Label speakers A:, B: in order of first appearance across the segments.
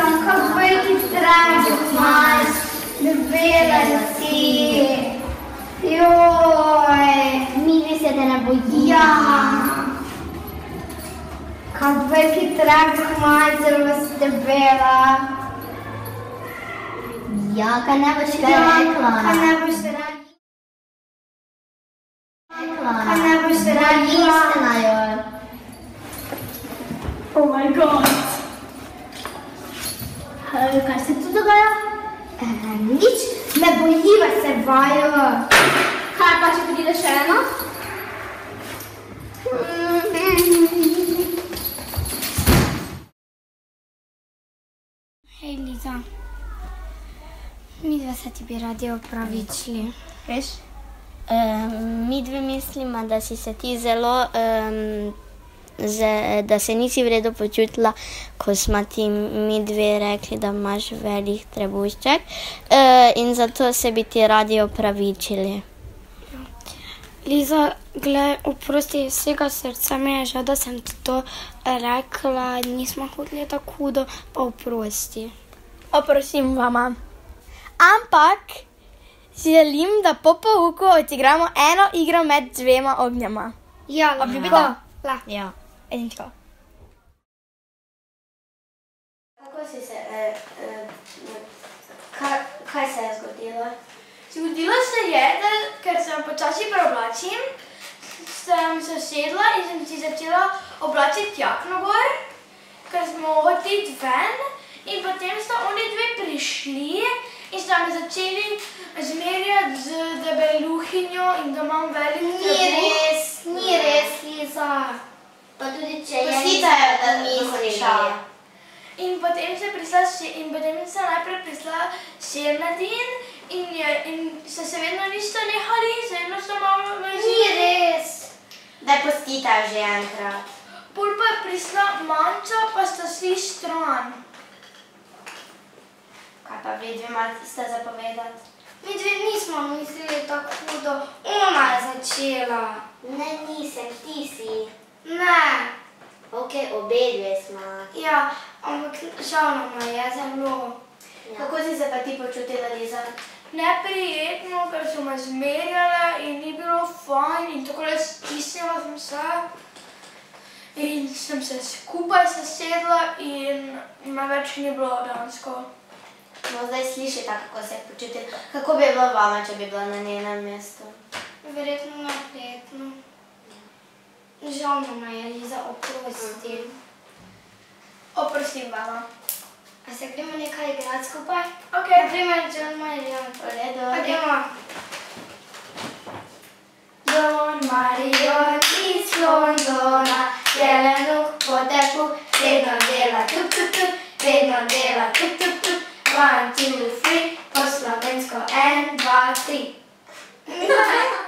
A: kako veliki trajk imaš, debela si. Joj.
B: Midve se te ne boji.
A: Ja. Kako veliki trajk imaš, zelo si debela.
B: Ja, kaj ne boš kaj rekla?
A: Kaj ne boš rekla?
B: Kaj ne boš rekla? Istina, joj.
A: Oh my god.
B: Kaj se tu dogaja?
A: Nič, ne bojiva se vaju.
B: Kaj pa, če pride še eno?
A: Hej, Liza. Midve se ti bi radi opravičili.
B: Veš? Midve mislimo, da si se ti zelo, da se nisi v redu počutila, ko smo ti midve rekli, da imaš velik trebušček in zato se bi ti radi opravičili.
A: Liza, glej, oprosti, iz vsega srca mi je žal, da sem ti to rekla, nismo hoteli tako hudo, pa oprosti.
C: Oprosim vama. Ampak želim, da po pouku odigramo eno igro med dvema ognjema.
A: Ja,
C: Obljubite?
B: Ja.
C: Edinčko.
B: Kako si se, kaj se je zgodilo?
C: Zgodilo se je, da ker sem počasi preoblačim, sem se sedla in sem si začela oblačiti jakno gor, ker smo hoteli ven in potem sta oni dve prišli in sta me začeli zmerjati z debeluhinjo in da imam velik trebuh.
B: Ni res, Liza. Pa tudi če je,
A: Pustite,
B: da misliš.
C: In potem sem najprej prišla Šernadin in se vedno niste nehali, vedno so malo me
B: Ni res. Daj pustite že enkrat.
C: Pol pa je prišla Manča, pa sta šli stran.
B: Kaj pa vi dve ste zapovedati?
A: Mi dve nismo mislili tako hudo, ona je začela.
B: Ne, nisem, ti si.
A: Ne.
B: Ok, obe dve smo.
A: Ja, ampak žal nama je zelo.
B: Kako si se pa ti počutila, Liza?
C: Neprijetno, ker so me zmerjale in ni bilo fajn in takole stisnila sem se. In sem se skupaj sesedla in me več ni bilo dejansko.
B: No, zdaj slišite, kako se je počutila. Kako bi bilo vama, če bi bila na njenem mestu?
A: Verjetno neprijetno. Žal nama je, Liza, oprosti.
C: Oprosim vama.
A: A se gremo nekaj igrati skupaj?
C: Ok.
A: Naprimer, John Marion.
B: Redo.
A: John Marion iz Londona, jelenu po tepu, vedno dela tup tup tup, vedno dela tup tup tup. 1, 2, 3, po slovensko 1, 2, 3.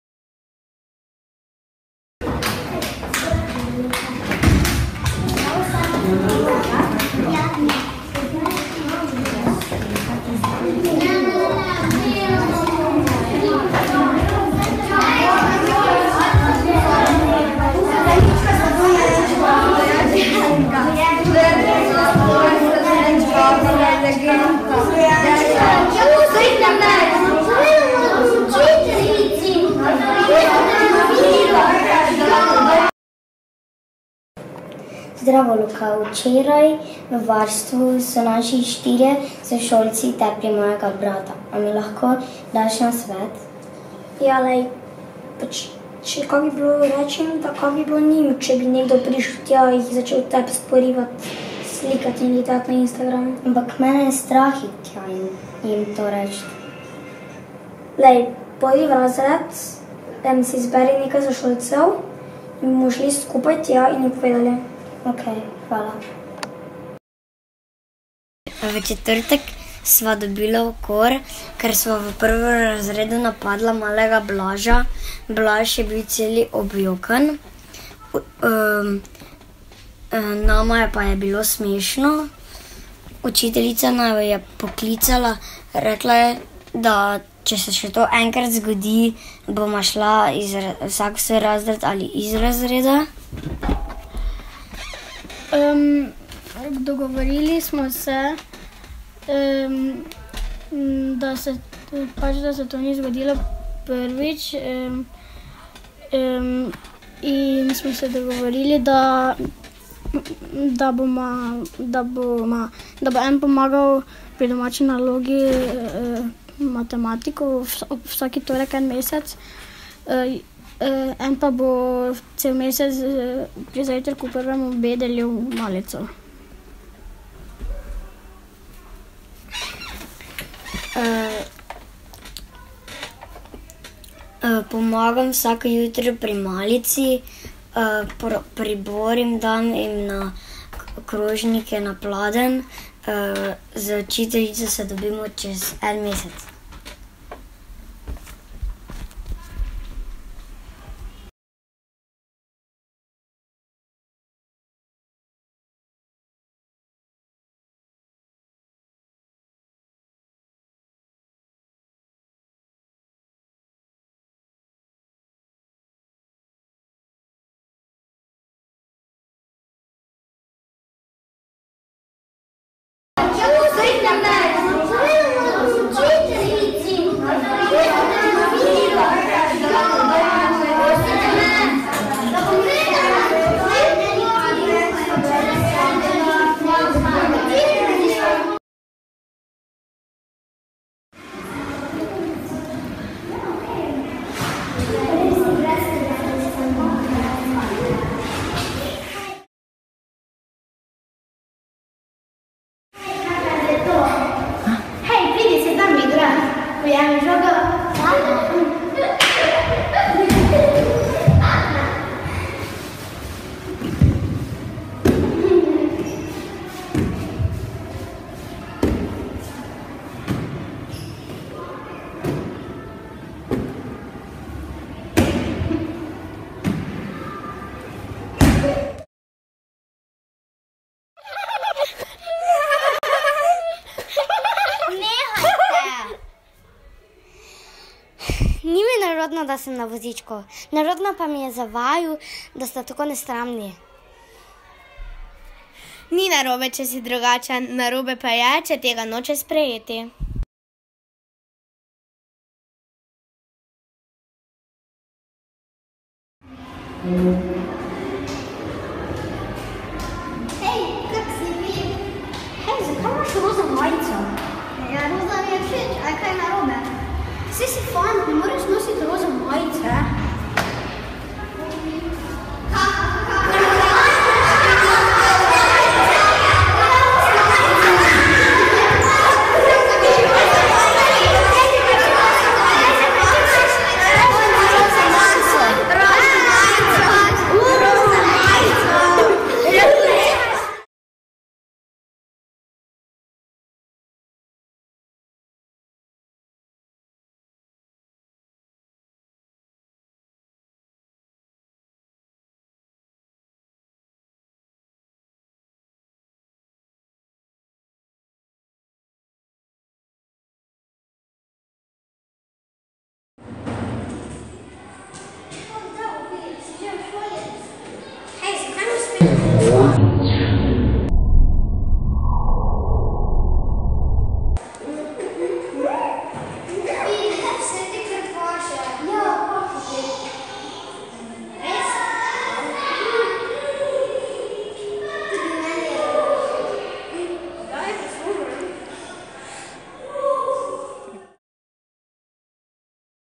A: Zdravo, Luka. Včeraj v varstvu so naši 4 sošolci tepli mojega brata. A mi lahko daš na svet?
D: Ja, lej, če kaj bi bilo rečem, da kaj bi bilo njim, če bi nekdo prišel tja in jih začel tep sporivati, slikati in letati na Instagramu.
A: Ampak mene je strah iti tja in jim to reči.
D: Lej, pojdi v razred, si izberi nekaj sošolcev in bomo šli skupaj tja in jim povedali.
A: Ok, hvala.
B: V četrtek sva dobila ukor, ker sva v prvem razredu napadla malega Blaža. Blaž je bil celi objokan. Nama je pa je bilo smešno. Učiteljica naj je poklicala, rekla je, da če se še to enkrat zgodi, bomo šla vsak svoj razred ali iz razreda.
E: Dogovorili smo se, da se to ni zgodilo prvič, in smo se dogovorili, da bo en pomagal pri domači nalogi matematiko vsaki torek en mesec, en pa bo cel mesec pri zajtrku prvemu B delil malico.
B: Pomagam vsako jutro pri malici, priborim, dam jim na krožnike na pladenj, z učiteljico se dobimo čez en mesec. Ni mi nerodno, da sem na vozičku. Nerodno pa mi je za vaju, da sta tako nesramni.
C: Ni narobe, če si drugačen, narobe pa je, če tega noče sprejeti.
B: Mm.